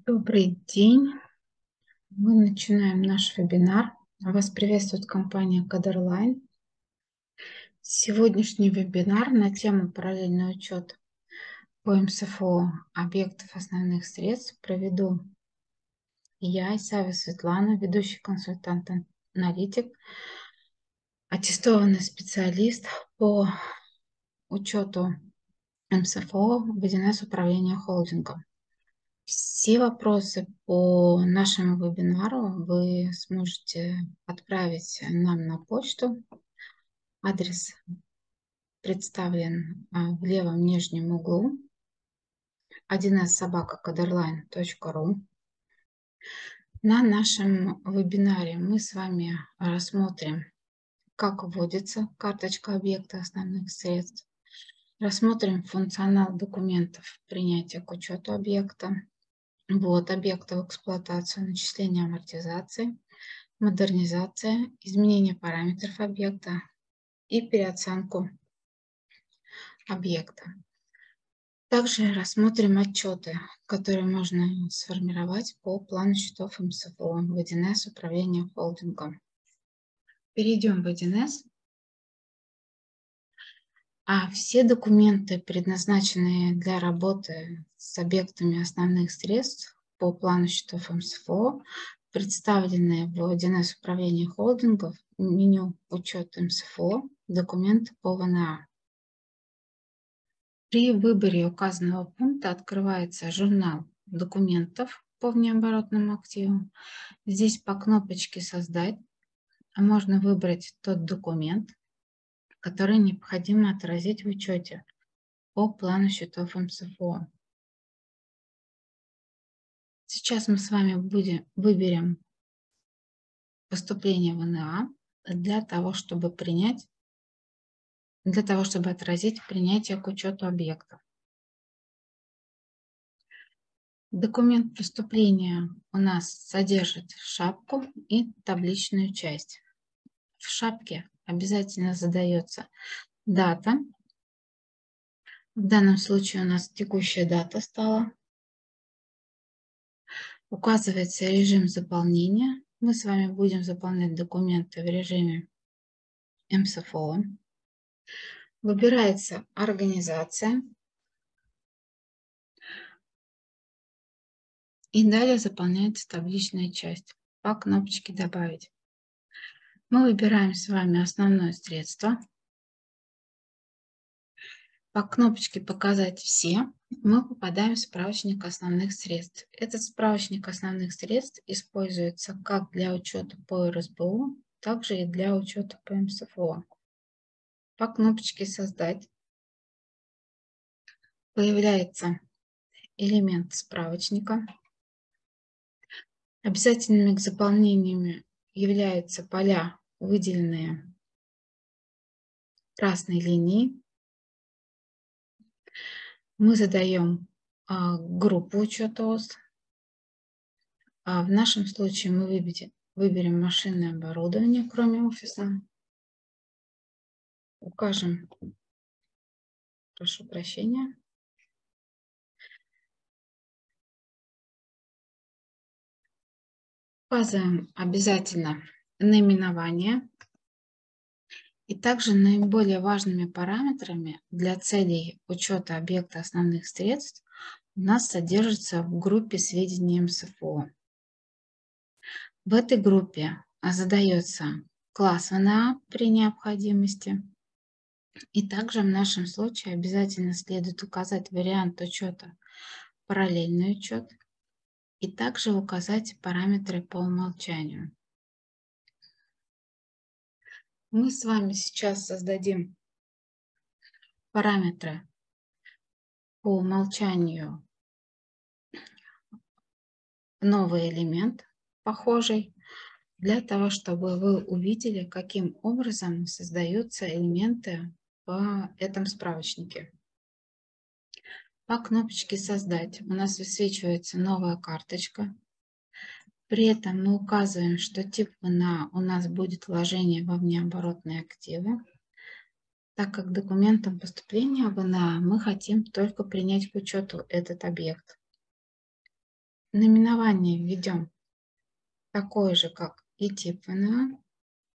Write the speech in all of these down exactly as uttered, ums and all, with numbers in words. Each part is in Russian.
Добрый день. Мы начинаем наш вебинар. Вас приветствует компания Coderline. Сегодняшний вебинар на тему параллельный учет по эм эс эф о объектов основных средств проведу я, Исаева Светлана, ведущий консультант-аналитик, аттестованный специалист по учету эм эс эф о в один эс управления холдингом. Все вопросы по нашему вебинару вы сможете отправить нам на почту. Адрес представлен в левом нижнем углу один эс собака кодерлайн точка ру. На нашем вебинаре мы с вами рассмотрим, как вводится карточка объекта основных средств, рассмотрим функционал документов принятия к учету объекта, ввод объекта в эксплуатацию, начисление амортизации, модернизация, изменение параметров объекта и переоценку объекта. Также рассмотрим отчеты, которые можно сформировать по плану счетов эм эс эф о в один эс управления холдингом. Перейдем в один эс. А все документы, предназначенные для работы с объектами основных средств по плану счетов эм эс эф о, представленные в один эс управления холдингов, меню учет эм эс эф о, документы по вэ эн а. При выборе указанного пункта открывается журнал документов по внеоборотным активам. Здесь по кнопочке «Создать» можно выбрать тот документ, который необходимо отразить в учете по плану счетов эм эс эф о. Сейчас мы с вами будем, выберем поступление в эн а для того, чтобы принять, для того, чтобы отразить принятие к учету объектов. Документ поступления у нас содержит шапку и табличную часть. В шапке обязательно задается дата. В данном случае у нас текущая дата стала. Указывается режим заполнения. Мы с вами будем заполнять документы в режиме эм эс эф о. Выбирается организация. И далее заполняется табличная часть по кнопочке «Добавить». Мы выбираем с вами основное средство. По кнопочке «Показать все» мы попадаем в справочник основных средств. Этот справочник основных средств используется как для учета по эр эс бэ у, так же и для учета по эм эс эф о. По кнопочке «Создать» появляется элемент справочника. Обязательными к заполнению являются поля, выделенные красной линией. Мы задаем а, группу учета ОС. А в нашем случае мы выберем, выберем машинное оборудование, кроме офиса. Укажем, прошу прощения. Указываем обязательно наименование. И также наиболее важными параметрами для целей учета объекта основных средств у нас содержится в группе сведений эм эс эф о. В этой группе задается класс вэ эн а при необходимости. И также в нашем случае обязательно следует указать вариант учета параллельный учет и также указать параметры по умолчанию. Мы с вами сейчас создадим параметры по умолчанию, новый элемент похожий, для того, чтобы вы увидели, каким образом создаются элементы в этом справочнике. По кнопочке «Создать» у нас высвечивается новая карточка. При этом мы указываем, что тип вэ эн а у нас будет вложение во внеоборотные активы, так как документом поступления вэ эн а мы хотим только принять к учету этот объект. Наименование введем такое же, как и тип вэ эн а.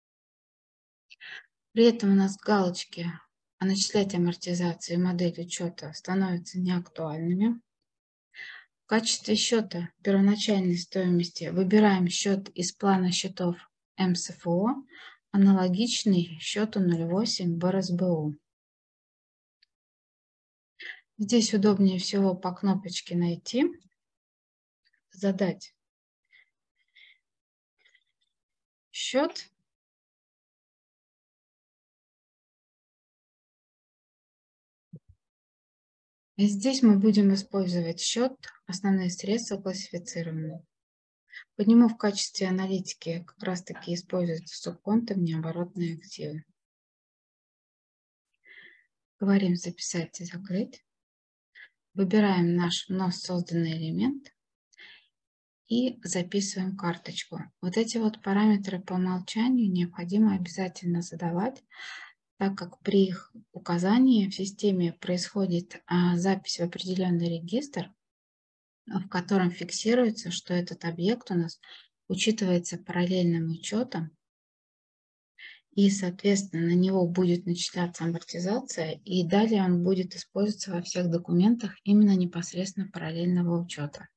При этом у нас галочки «А начислять амортизацию» и «Модель учета» становятся неактуальными. В качестве счета первоначальной стоимости выбираем счет из плана счетов эм эс эф о, аналогичный счету ноль восемь в эр эс бэ у. Здесь удобнее всего по кнопочке «Найти», задать счет. И здесь мы будем использовать счет «Основные средства классифицированные». По нему в качестве аналитики как раз-таки используются субконты внеоборотные активы. Говорим «Записать и закрыть». Выбираем наш вновь созданный элемент и записываем карточку. Вот эти вот параметры по умолчанию необходимо обязательно задавать, так как при их указании в системе происходит а, запись в определенный регистр, в котором фиксируется, что этот объект у нас учитывается параллельным учетом, и, соответственно, на него будет начисляться амортизация, и далее он будет использоваться во всех документах именно непосредственно параллельного учета.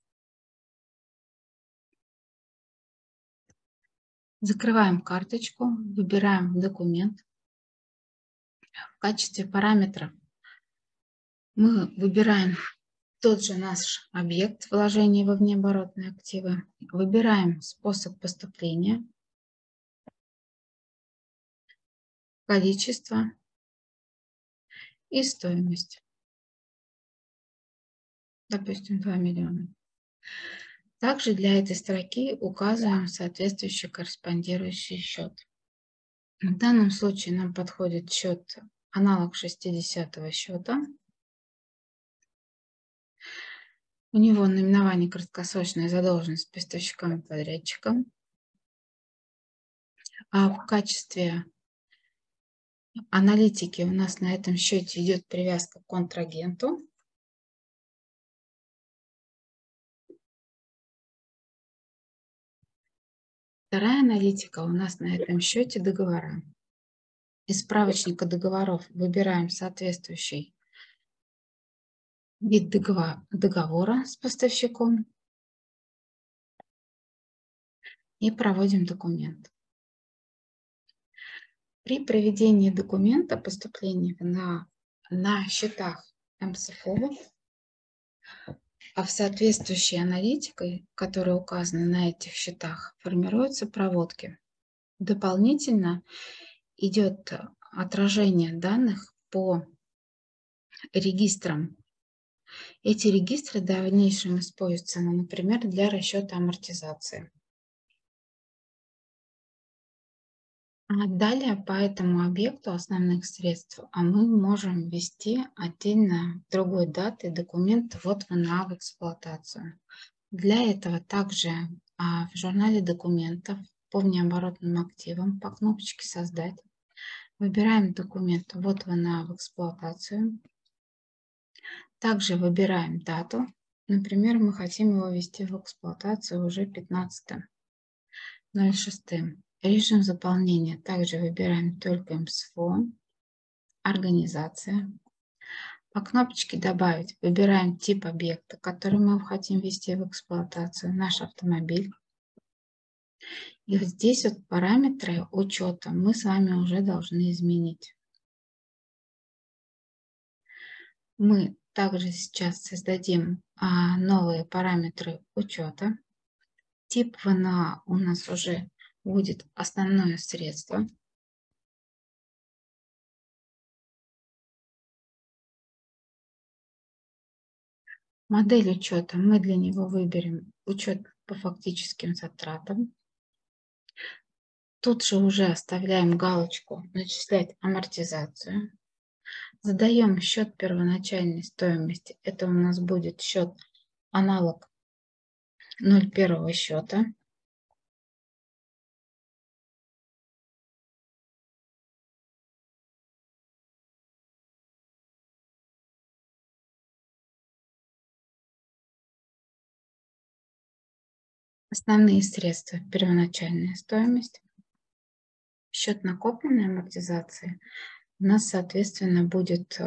Закрываем карточку, выбираем документ. В качестве параметров мы выбираем тот же наш объект вложения во внеоборотные активы. Выбираем способ поступления, количество и стоимость. Допустим, два миллиона. Также для этой строки указываем соответствующий корреспондирующий счет. В данном случае нам подходит счет аналог шестидесятого счета. У него наименование краткосрочная задолженность поставщикам и подрядчикам. А в качестве аналитики у нас на этом счете идет привязка к контрагенту. Вторая аналитика у нас на этом счете договора. Из справочника договоров выбираем соответствующий вид договора с поставщиком и проводим документ. При проведении документа поступления на, на счетах эм эс эф о, а в соответствующей аналитикой, которая указана на этих счетах, формируются проводки. Дополнительно идет отражение данных по регистрам. Эти регистры в дальнейшем используются, например, для расчета амортизации. А далее по этому объекту основных средств а мы можем ввести отдельно другой датой документ ввод вэ эн а в эксплуатацию. Для этого также а, в журнале документов по внеоборотным активам по кнопочке «Создать» выбираем документ ввод вэ эн а в эксплуатацию. Также выбираем дату. Например, мы хотим его ввести в эксплуатацию уже пятнадцатого ноль шестого. Режим заполнения также выбираем только эм эс эф о, организация. По кнопочке «Добавить» выбираем тип объекта, который мы хотим ввести в эксплуатацию, наш автомобиль. И вот здесь вот параметры учета мы с вами уже должны изменить. Мы также сейчас создадим а, новые параметры учета. Тип вэ эн а у нас уже будет основное средство. Модель учета мы для него выберем учет по фактическим затратам. Тут же уже оставляем галочку «Начислять амортизацию». Задаем счет первоначальной стоимости. Это у нас будет счет аналог ноль первого счета. основные средства, первоначальная стоимость, счет накопленной амортизации. У нас, соответственно, будет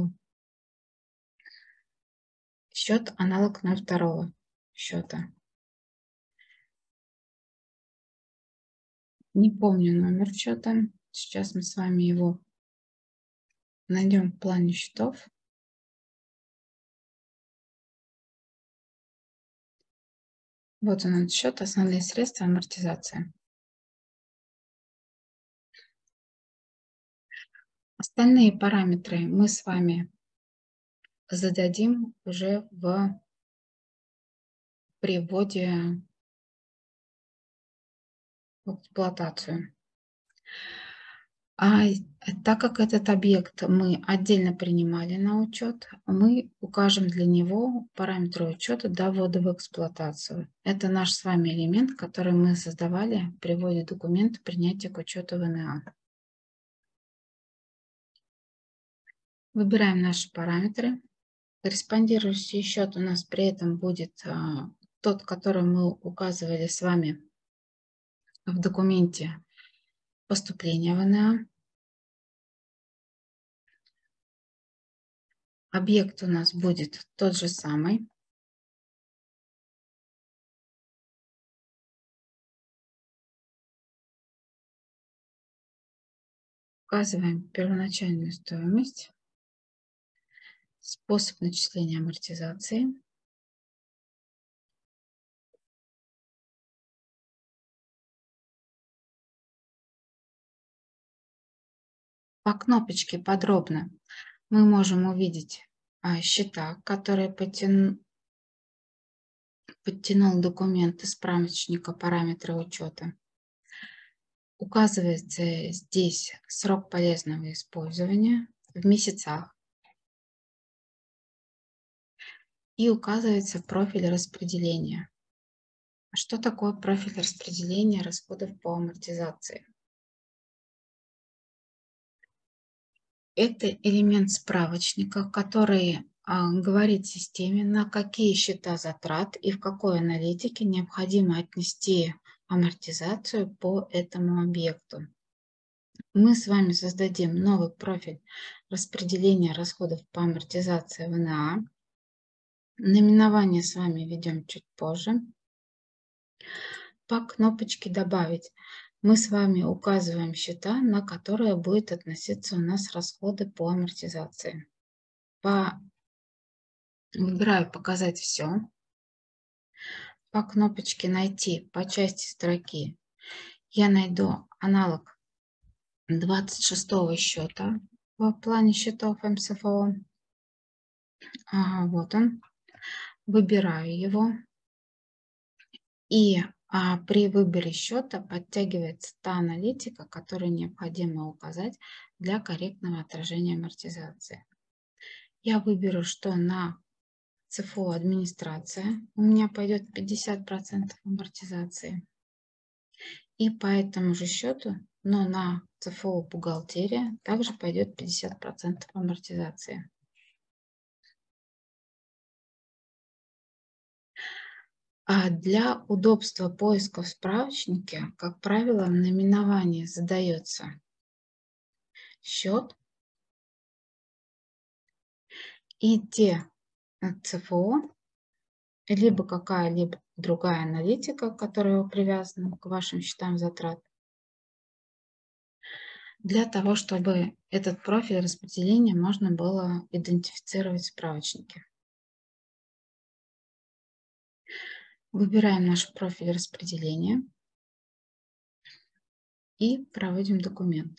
счет аналог ноль второго счета. Не помню номер счета. Сейчас мы с вами его найдем в плане счетов. Вот он, этот счет, основные средства, амортизация. Остальные параметры мы с вами зададим уже в приводе в эксплуатацию. А так как этот объект мы отдельно принимали на учет, мы укажем для него параметры учета до ввода в эксплуатацию. Это наш с вами элемент, который мы создавали при вводе документа принятия к учету в эн а. Выбираем наши параметры. Корреспондирующий счет у нас при этом будет а, тот, который мы указывали с вами в документе поступления в эн а. Объект у нас будет тот же самый. Указываем первоначальную стоимость, способ начисления амортизации. По кнопочке «Подробно» мы можем увидеть а, счета, которые подтяну, подтянул документ из справочника параметры учета. Указывается здесь срок полезного использования в месяцах. И указывается профиль распределения. Что такое профиль распределения расходов по амортизации? Это элемент справочника, который а, говорит системе, на какие счета затрат и в какой аналитике необходимо отнести амортизацию по этому объекту. Мы с вами создадим новый профиль распределения расходов по амортизации в эн а. Наименование с вами введем чуть позже. По кнопочке «Добавить» мы с вами указываем счета, на которые будет относиться у нас расходы по амортизации. По... Выбираю «Показать все». По кнопочке «Найти» по части строки я найду аналог двадцать шестого счета в плане счетов эм эс эф о. Ага, вот он. Выбираю его. И а, при выборе счета подтягивается та аналитика, которую необходимо указать для корректного отражения амортизации. Я выберу, что на цэ эф о администрация у меня пойдет пятьдесят процентов амортизации. И по этому же счету, но на цэ эф о бухгалтерия также пойдет пятьдесят процентов амортизации. А для удобства поиска в справочнике, как правило, в наименовании задается счет и те цэ эф о, либо какая-либо другая аналитика, которая привязана к вашим счетам затрат, для того, чтобы этот профиль распределения можно было идентифицировать в справочнике. Выбираем наш профиль распределения и проводим документ.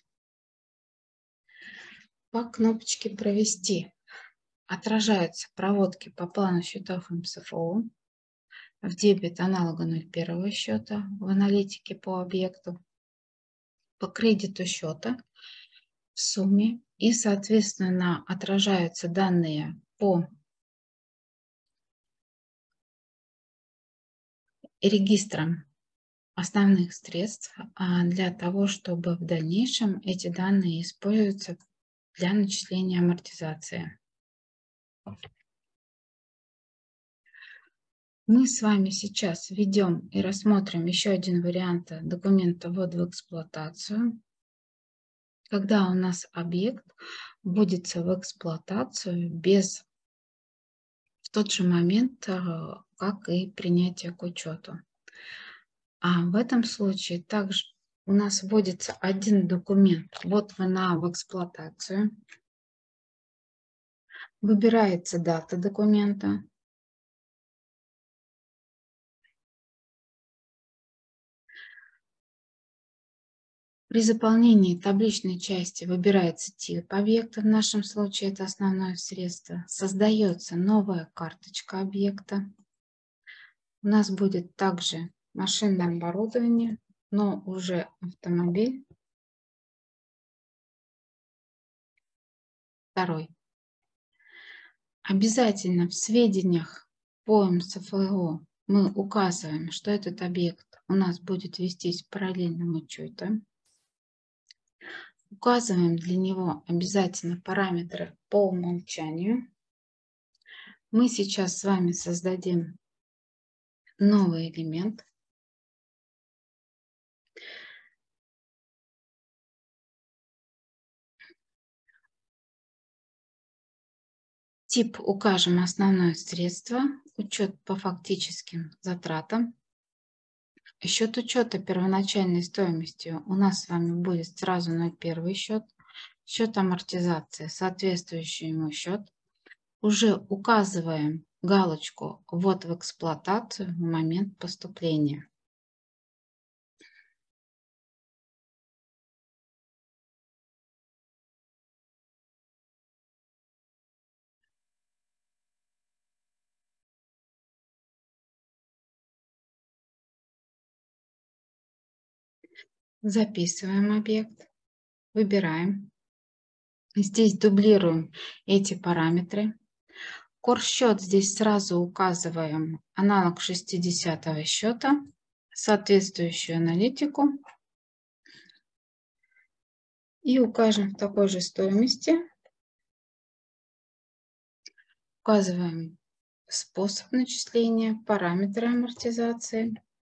По кнопочке «Провести» отражаются проводки по плану счетов эм эс эф о в дебет аналога ноль первого счета в аналитике по объекту, по кредиту счета в сумме, и, соответственно, отражаются данные по регистрам основных средств для того, чтобы в дальнейшем эти данные используются для начисления амортизации. Мы с вами сейчас введем и рассмотрим еще один вариант документа ввода в эксплуатацию, когда у нас объект вводится в эксплуатацию без в тот же момент, как и принятие к учету. А в этом случае также у нас вводится один документ. Вот она в эксплуатацию. Выбирается дата документа. При заполнении табличной части выбирается тип объекта, в нашем случае это основное средство. Создается новая карточка объекта. У нас будет также машинное оборудование, но уже автомобиль. Второй. Обязательно в сведениях по эм эс эф о мы указываем, что этот объект у нас будет вестись в параллельном учете. Указываем для него обязательно параметры по умолчанию. Мы сейчас с вами создадим новый элемент. Тип укажем основное средство, учет по фактическим затратам. Счет учета первоначальной стоимости у нас с вами будет сразу ноль первый счет. Счет амортизации, соответствующий ему счет. Уже указываем галочку «Ввод в эксплуатацию» в момент поступления. Записываем объект, выбираем. Здесь дублируем эти параметры. Корсчет здесь сразу указываем аналог шестидесятого счета, соответствующую аналитику. И укажем в такой же стоимости. Указываем способ начисления, параметры амортизации.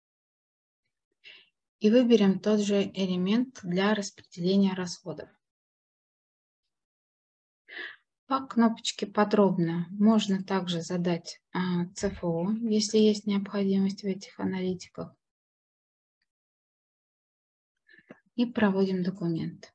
И выберем тот же элемент для распределения расходов. По кнопочке «Подробно» можно также задать цэ эф о, если есть необходимость в этих аналитиках. И проводим документ.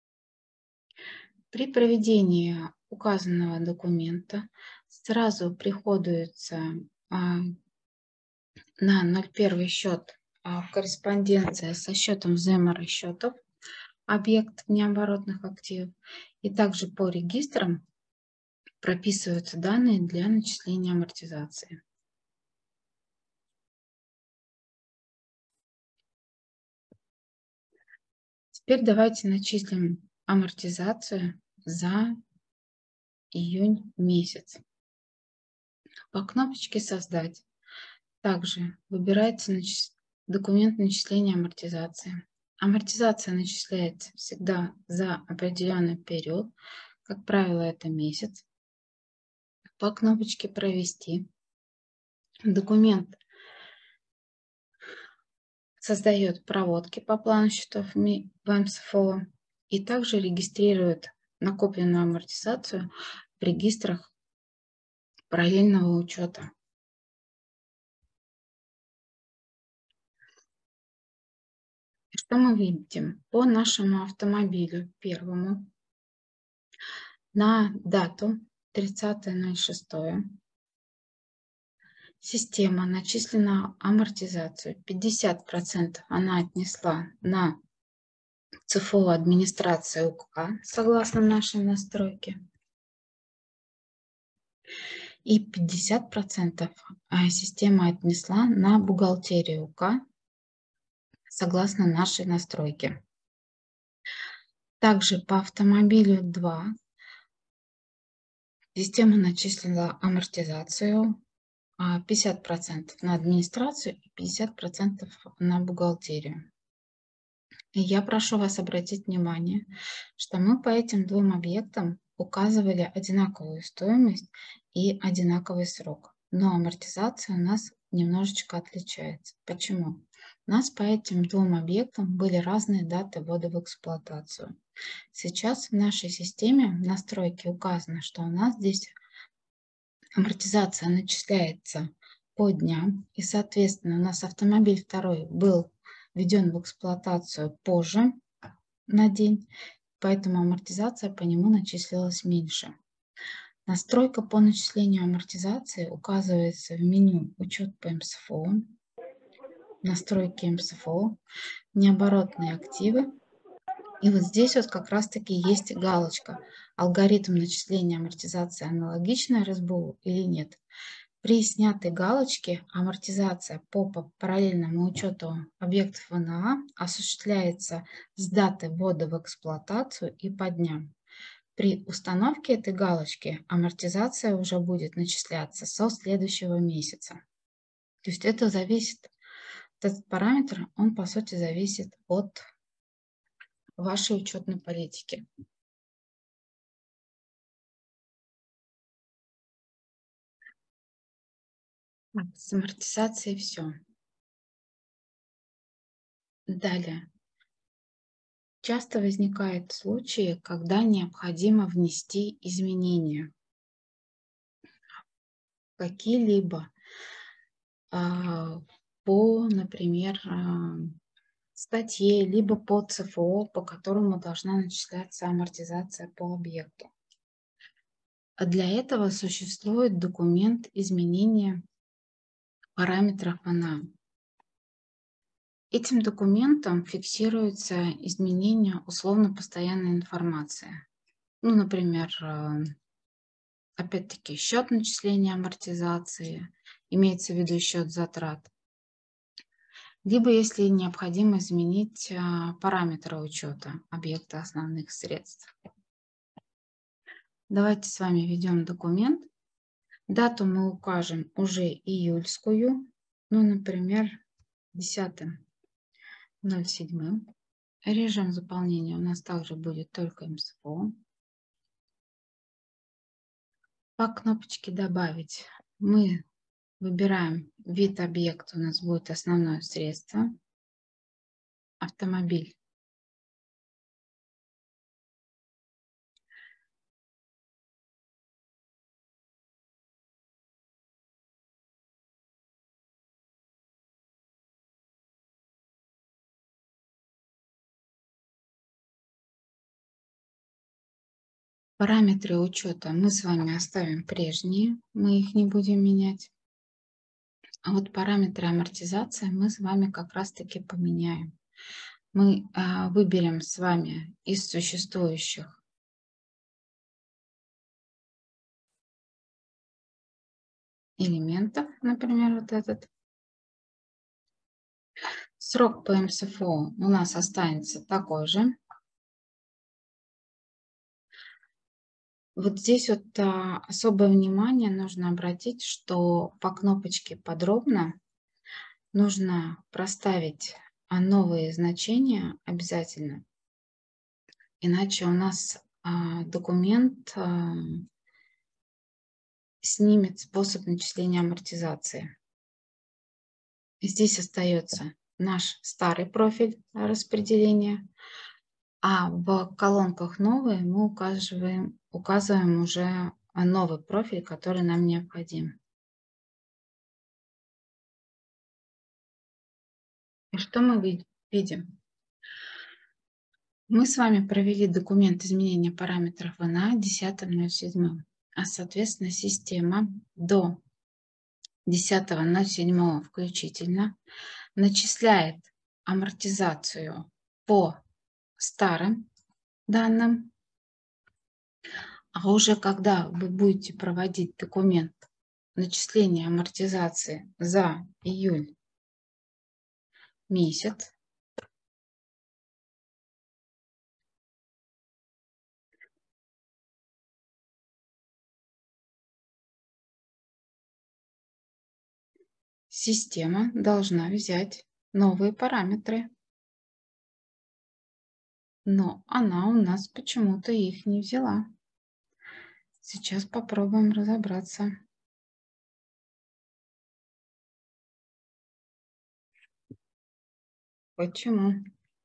При проведении указанного документа сразу приходуется на ноль первый счет корреспонденция со счетом взаиморасчетов, объект необоротных активов, и также по регистрам прописываются данные для начисления амортизации. Теперь давайте начислим амортизацию за июнь месяц. По кнопочке «Создать» также выбирается документ начисления амортизации. Амортизация начисляется всегда за определенный период, как правило, это месяц. По кнопочке «Провести» документ создает проводки по плану счетов в эм эс эф о и также регистрирует накопленную амортизацию в регистрах параллельного учета. Что мы видим? По нашему автомобилю первому на дату тридцатое ноль шестое система начислена амортизацию. пятьдесят процентов она отнесла на цэ эф о администрация УК, согласно нашей настройке. И пятьдесят процентов система отнесла на бухгалтерию УК, согласно нашей настройке. Также по автомобилю два система начислила амортизацию пятьдесят процентов на администрацию и пятьдесят процентов на бухгалтерию. И я прошу вас обратить внимание, что мы по этим двум объектам указывали одинаковую стоимость и одинаковый срок. Но амортизация у нас немножечко отличается. Почему? У нас по этим двум объектам были разные даты ввода в эксплуатацию. Сейчас в нашей системе в настройке указано, что у нас здесь амортизация начисляется по дням, и, соответственно, у нас автомобиль второй был введен в эксплуатацию позже на день, поэтому амортизация по нему начислилась меньше. Настройка по начислению амортизации указывается в меню «Учет по эм эс эф о», настройки эм эс эф о, необоротные активы. И вот здесь вот как раз-таки есть галочка «Алгоритм начисления амортизации аналогична эр эс бэ у или нет?». При снятой галочке амортизация по параллельному учету объектов вэ эн а осуществляется с даты ввода в эксплуатацию и по дням. При установке этой галочки амортизация уже будет начисляться со следующего месяца. То есть это зависит, этот параметр, он по сути зависит от вашей учетной политики. С амортизацией все. Далее. Часто возникают случаи, когда необходимо внести изменения какие-либо а, по, например, а, статье, либо по цэ эф о, по которому должна начисляться амортизация по объекту. А для этого существует документ изменения параметров вэ эн а. Этим документом фиксируется изменение условно-постоянной информации. Ну, например, опять-таки счет начисления амортизации, имеется в виду счет затрат. Либо если необходимо изменить параметры учета объекта основных средств. Давайте с вами введем документ. Дату мы укажем уже июльскую, ну, например, десятое ноль седьмое. Режим заполнения у нас также будет только эм эс эф о. По кнопочке «Добавить» мы выбираем вид объекта, у нас будет основное средство, автомобиль. Параметры учета мы с вами оставим прежние, мы их не будем менять. А вот параметры амортизации мы с вами как раз-таки поменяем. Мы а, выберем с вами из существующих элементов, например, вот этот. Срок по эм эс эф о у нас останется такой же. Вот здесь вот а, особое внимание нужно обратить, что по кнопочке «Подробно» нужно проставить а, новые значения обязательно, иначе у нас а, документ а, снимет способ начисления амортизации. Здесь остается наш старый профиль распределения, а в колонках «Новые» мы указываем, указываем уже новый профиль, который нам необходим. И что мы видим? Мы с вами провели документ изменения параметров вэ эн а десятое ноль седьмое, а соответственно система до десятое ноль седьмое включительно начисляет амортизацию по старым данным, а уже когда вы будете проводить документ начисления амортизации за июль месяц, система должна взять новые параметры, но она у нас почему-то их не взяла. Сейчас попробуем разобраться. Почему?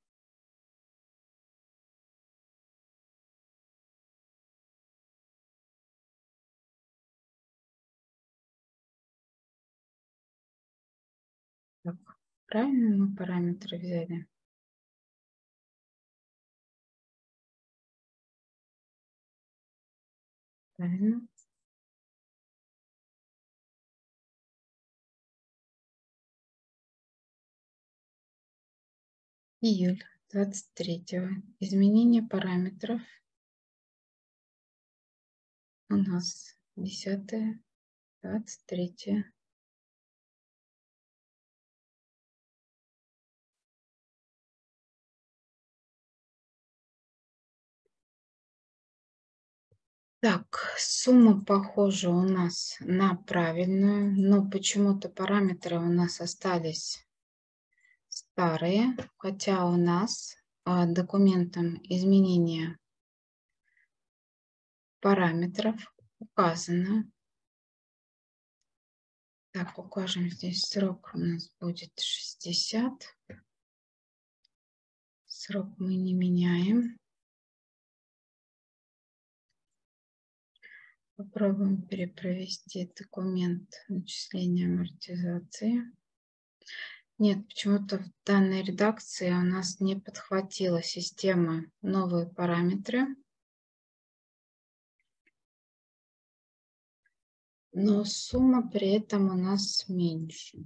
Так, правильно мы параметры взяли? Правильно. Июль двадцать третьего. Изменение параметров у нас десятое, двадцать третье. Так, сумма похожа у нас на правильную, но почему-то параметры у нас остались старые, хотя у нас а, документом изменения параметров указано. Так, укажем здесь срок, у нас будет шестьдесят. Срок мы не меняем. Попробуем перепровести документ начисления амортизации. Нет, почему-то в данной редакции у нас не подхватила система новые параметры. Но сумма при этом у нас меньше.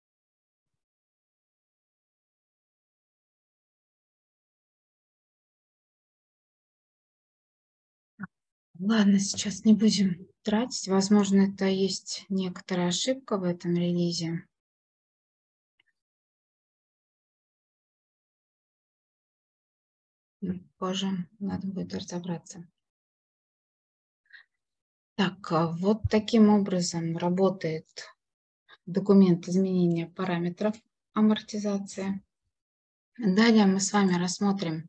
Ладно, сейчас не будем тратить. Возможно, это есть некоторая ошибка в этом релизе. Позже надо будет разобраться. Так, вот таким образом работает документ изменения параметров амортизации. Далее мы с вами рассмотрим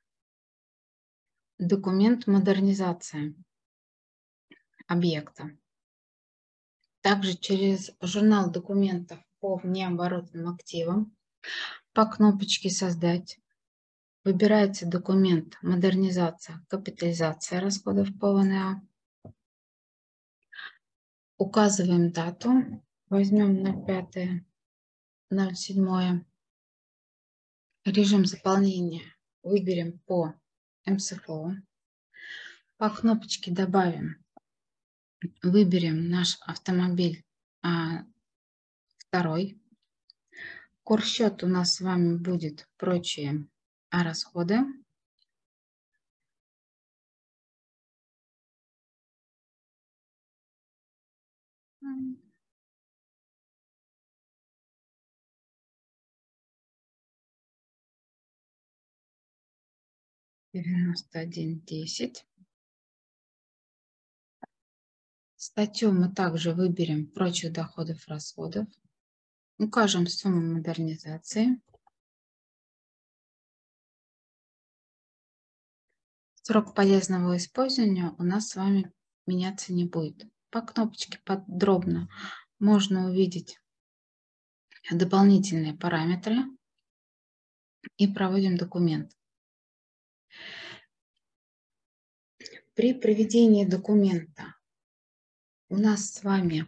документ модернизации объекта. Также через журнал документов по внеоборотным активам по кнопочке «Создать» выбирается документ «Модернизация, капитализация расходов по вэ эн а». Указываем дату. Возьмем ноль пятое ноль седьмое. Режим заполнения выберем по эм эс эф о. По кнопочке «Добавим» выберем наш автомобиль а, второй. Курсчет у нас с вами будет прочие расходы. девяносто один десять. Статью мы также выберем прочих доходов, расходов. Укажем сумму модернизации. Срок полезного использования у нас с вами меняться не будет. По кнопочке подробно можно увидеть дополнительные параметры и проводим документ. При проведении документа у нас с вами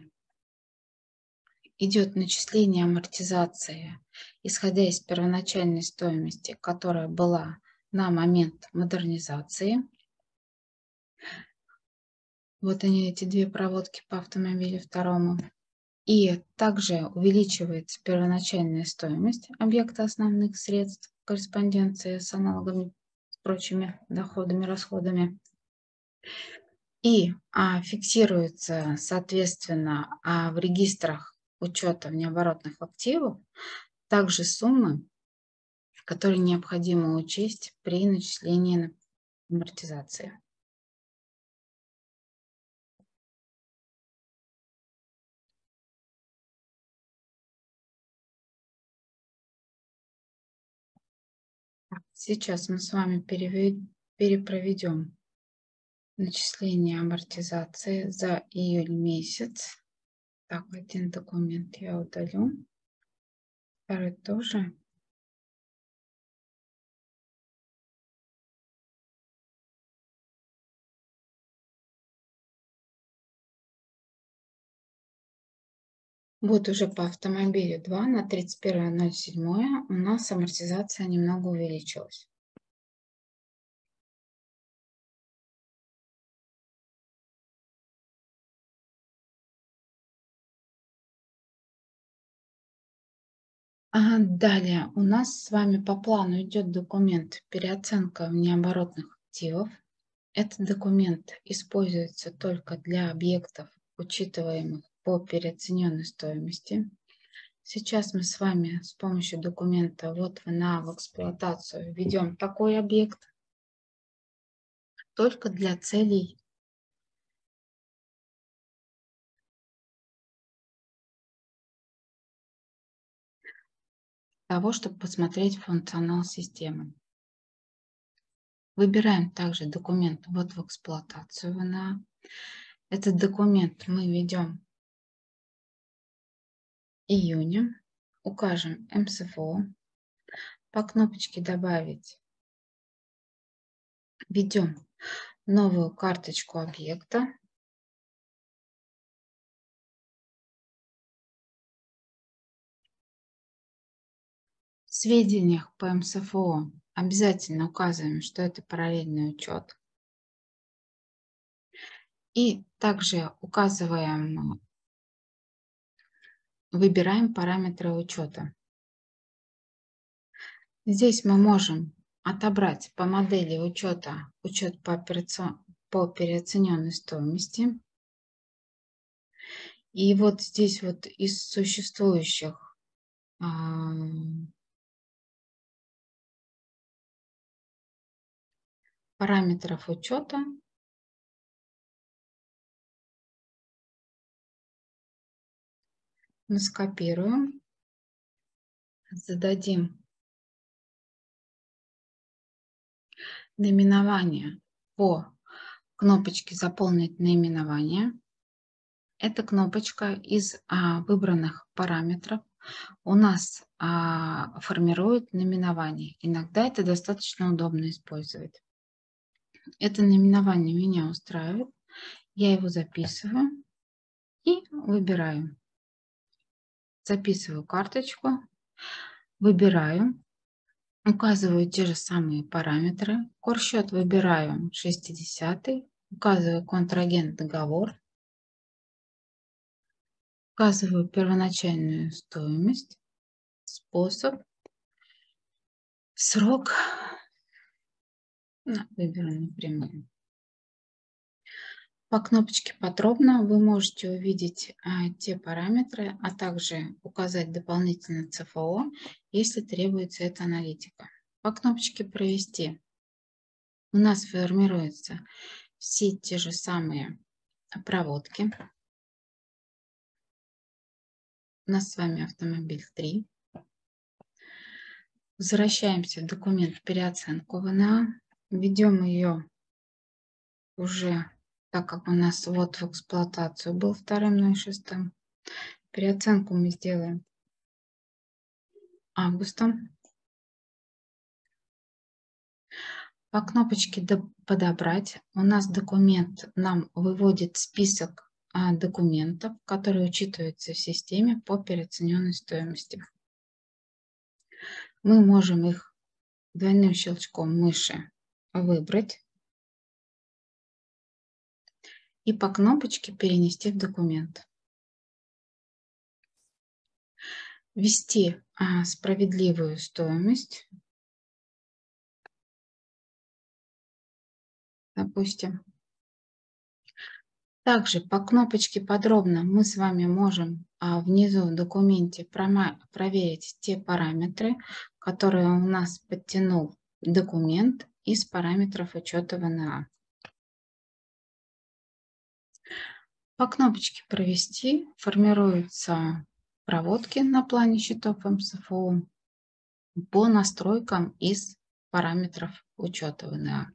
идет начисление амортизации, исходя из первоначальной стоимости, которая была на момент модернизации. Вот они, эти две проводки по автомобилю второму. И также увеличивается первоначальная стоимость объекта основных средств в корреспонденции с аналогами, с прочими доходами, расходами. И а, фиксируется, соответственно, а, в регистрах учета внеоборотных активов также суммы, которые необходимо учесть при начислении амортизации. Сейчас мы с вами перепроведем начисление амортизации за июль месяц. Так, один документ я удалю. Второй тоже. Вот уже по автомобилю два на тридцать первое ноль седьмое у нас амортизация немного увеличилась. А далее у нас с вами по плану идет документ переоценка внеоборотных активов. Этот документ используется только для объектов, учитываемых по переоцененной стоимости. Сейчас мы с вами с помощью документа «Вот вэ эн а» в эксплуатацию введем такой объект только для целей того, чтобы посмотреть функционал системы. Выбираем также документ «Вот в эксплуатацию вэ эн а». Этот документ мы введем июня, укажем эм эс эф о, по кнопочке «Добавить» введем новую карточку объекта. В сведениях по эм эс эф о обязательно указываем, что это параллельный учет. И также указываем, выбираем параметры учета. Здесь мы можем отобрать по модели учета учет по, операцион... по переоцененной стоимости. И вот здесь вот из существующих а, параметров учета мы скопируем, зададим наименование по кнопочке «Заполнить наименование». Эта кнопочка из а, выбранных параметров у нас а, формирует наименование. Иногда это достаточно удобно использовать. Это наименование меня устраивает. Я его записываю и выбираю. Записываю карточку, выбираю, указываю те же самые параметры. Корсчет выбираю шестьдесят, указываю контрагент договор, указываю первоначальную стоимость, способ, срок. Выберу напрямую. По кнопочке «Подробно» вы можете увидеть а, те параметры, а также указать дополнительно цэ эф о, если требуется эта аналитика. По кнопочке «Провести» у нас формируются все те же самые проводки. У нас с вами автомобиль три. Возвращаемся в документ переоценку вэ эн а. Введем ее уже, так как у нас вот в эксплуатацию был вторым ноль шестым. Переоценку мы сделаем августом. По кнопочке «Подобрать» у нас документ нам выводит список документов, которые учитываются в системе по переоцененной стоимости. Мы можем их двойным щелчком мыши выбрать и по кнопочке перенести в документ. Ввести а, справедливую стоимость, допустим. Также по кнопочке «Подробно» мы с вами можем а, внизу в документе проверить те параметры, которые у нас подтянул документ из параметров учета вэ эн а. По кнопочке «Провести» формируются проводки на плане счетов эм эс эф о по настройкам из параметров учета вэ эн а.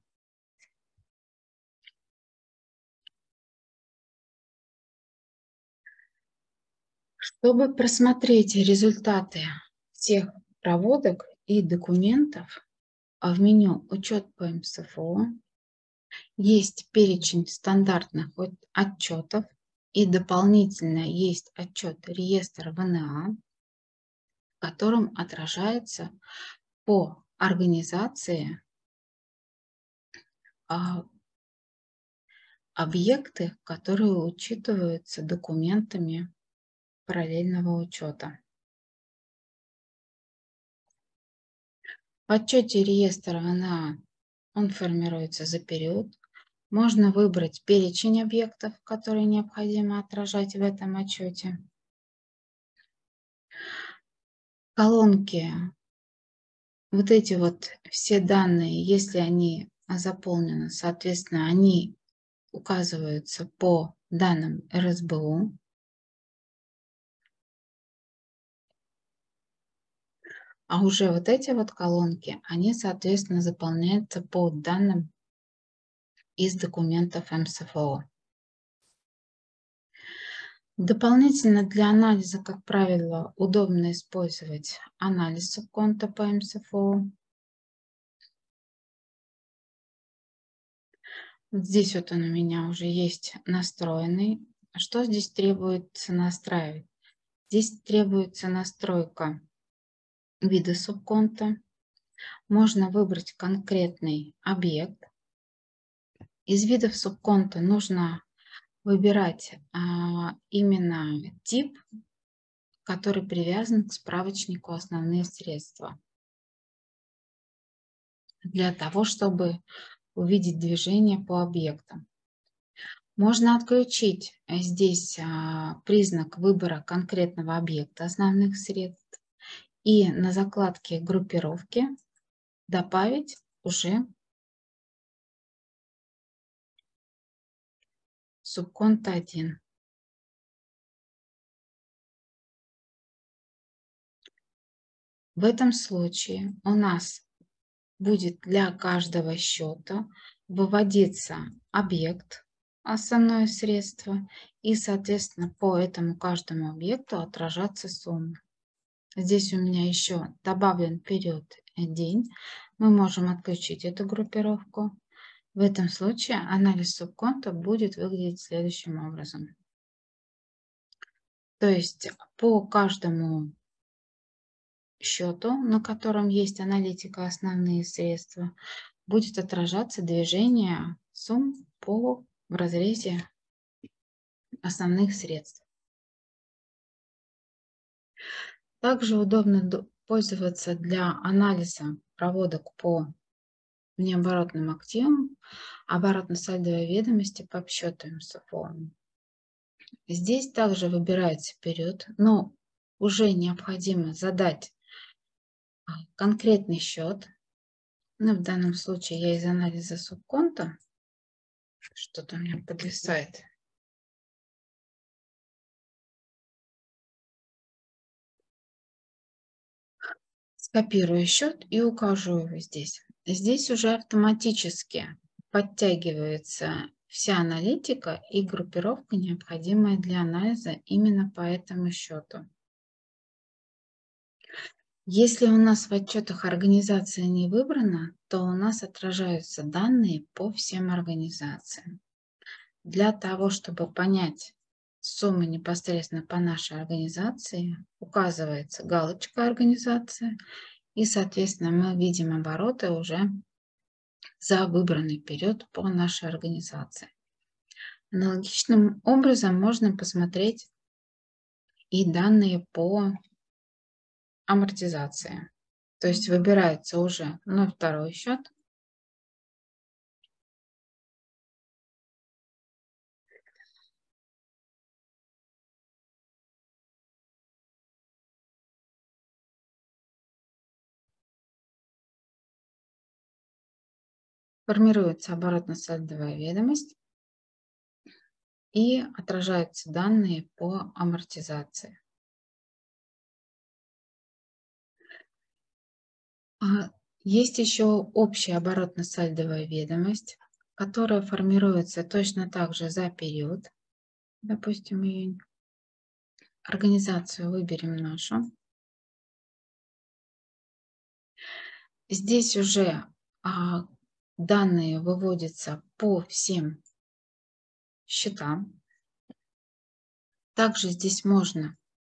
Чтобы просмотреть результаты всех проводок и документов, в меню «Учет по эм эс эф о» есть перечень стандартных отчетов. И дополнительно есть отчет реестра вэ эн а, в котором отражается по организации а, объекты, которые учитываются документами параллельного учета. В отчете реестра вэ эн а он формируется за период. Можно выбрать перечень объектов, которые необходимо отражать в этом отчете. Колонки, вот эти вот все данные, если они заполнены, соответственно, они указываются по данным эр эс бэ у. А уже вот эти вот колонки, они, соответственно, заполняются по данным из документов эм эс эф о. Дополнительно для анализа, как правило, удобно использовать анализ субконта по эм эс эф о. Вот здесь вот он у меня уже есть настроенный. Что здесь требуется настраивать? Здесь требуется настройка вида субконта. Можно выбрать конкретный объект. Из видов субконта нужно выбирать а, именно тип, который привязан к справочнику «Основные средства», для того, чтобы увидеть движение по объектам. Можно отключить здесь а, признак выбора конкретного объекта основных средств и на закладке группировки добавить уже субконт один. В этом случае у нас будет для каждого счета выводиться объект, основное средство, и, соответственно, по этому каждому объекту отражаться сумма. Здесь у меня еще добавлен период день. Мы можем отключить эту группировку. В этом случае анализ субконта будет выглядеть следующим образом. То есть по каждому счету, на котором есть аналитика «Основные средства», будет отражаться движение сумм по в разрезе основных средств. Также удобно пользоваться для анализа проводок по необоротным активам, оборотно-сальдовой ведомости по обсчету эм эс эф о. Здесь также выбирается период, но уже необходимо задать конкретный счет. Ну, в данном случае я из анализа субконта, что-то у меня подвисает. Скопирую счет и укажу его здесь. Здесь уже автоматически подтягивается вся аналитика и группировка, необходимая для анализа именно по этому счету. Если у нас в отчетах организация не выбрана, то у нас отражаются данные по всем организациям. Для того, чтобы понять суммы непосредственно по нашей организации, указывается галочка «Организация», и, соответственно, мы видим обороты уже за выбранный период по нашей организации. Аналогичным образом можно посмотреть и данные по амортизации. То есть выбирается уже ноль второй счет. Формируется оборотно-сальдовая ведомость и отражаются данные по амортизации. Есть еще общая оборотно-сальдовая ведомость, которая формируется точно так же за период. Допустим, июнь. Организацию выберем нашу. Здесь уже а, данные выводятся по всем счетам. Также здесь можно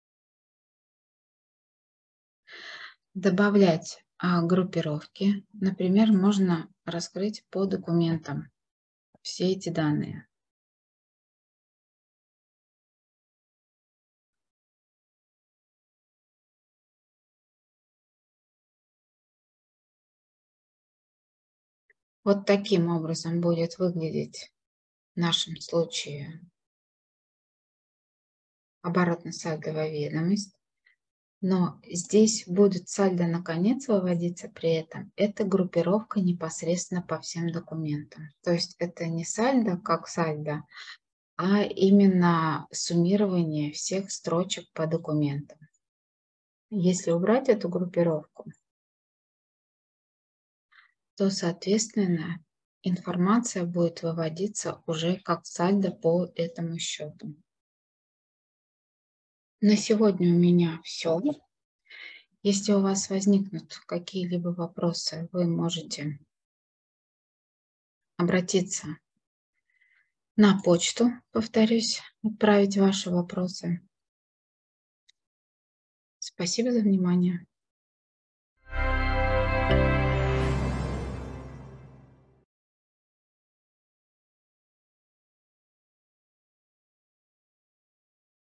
добавлять а, группировки. Например, можно раскрыть по документам все эти данные. Вот таким образом будет выглядеть в нашем случае оборотно-сальдовая ведомость. Но здесь будет сальдо на конец выводиться при этом. Это группировка непосредственно по всем документам. То есть это не сальдо как сальдо, а именно суммирование всех строчек по документам. Если убрать эту группировку, то, соответственно, информация будет выводиться уже как сальдо по этому счету. На сегодня у меня все. Если у вас возникнут какие-либо вопросы, вы можете обратиться на почту, повторюсь, отправить ваши вопросы. Спасибо за внимание.